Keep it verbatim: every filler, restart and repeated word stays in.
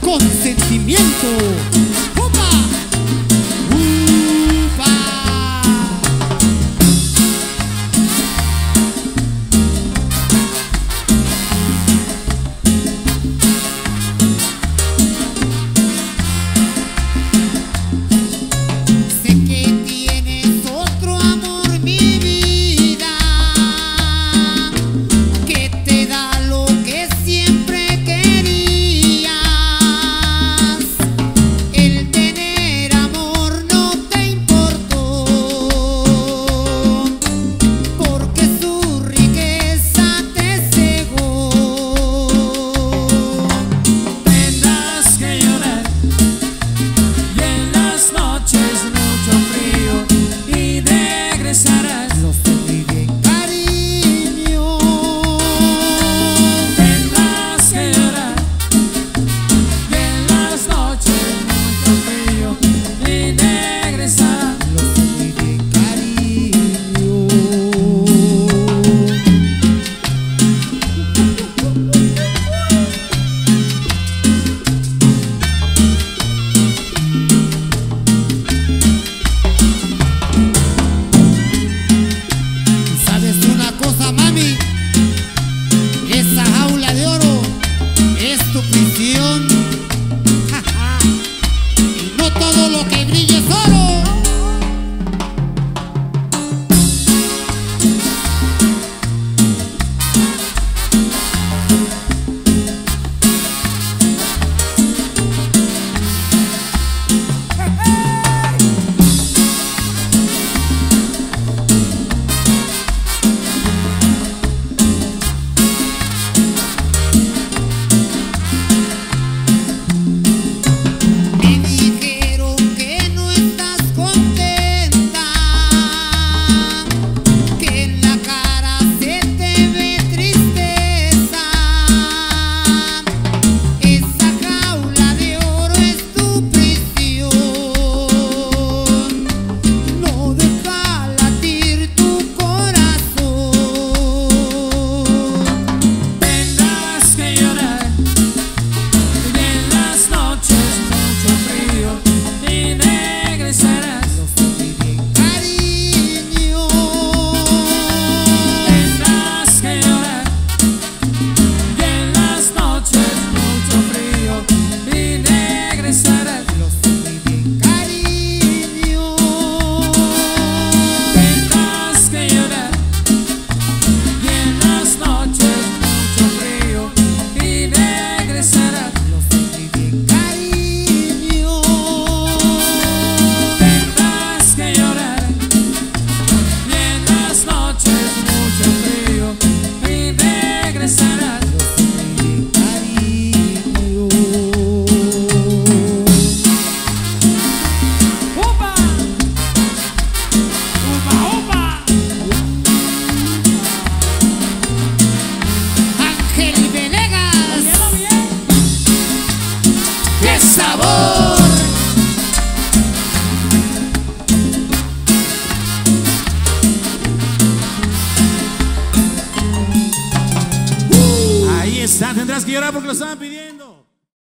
con sentimiento. ¡Opa! ¡Upa! Sé que tienes otro amor, mi vida, que te da lo que siempre querías. El tener amor no te importó, porque su riqueza te cegó. Tendrás que llorar y en las noches mucho frío y regresarás. Lo sé muy bien, cariño. Tendrás que llorar y en las noches mucho frío y regresarás. Lo sé muy bien, cariño. ¿Sabes una cosa, mami? Esa jaula de oro es tu prisión. Y no todo lo que brille es oro. Me dijeron que no estás contenta, que en la cara se te ve tristeza. Esa jaula de oro es tu prisión. No deja latir tu corazón. Tendrás que llorar y en las noches mucho frío y regresarás. Lo sé muy bien, cariño. Tendrás que llorar y en las noches mucho frío y regresarás. Lo sé muy bien, cariño. Tendrás que llorar y en las noches mucho frío y regresarás. Lo sé muy bien, cariño. Tendrás que llorar y en las noches mucho frío y regresarás. Lo sé muy bien, cariño. ¡Upa! ¡Upa, upa! Ángel Venegas, ¡Óyelo bien! ¡qué sabor! Ahí está, tendrás que llorar porque lo estaban pidiendo.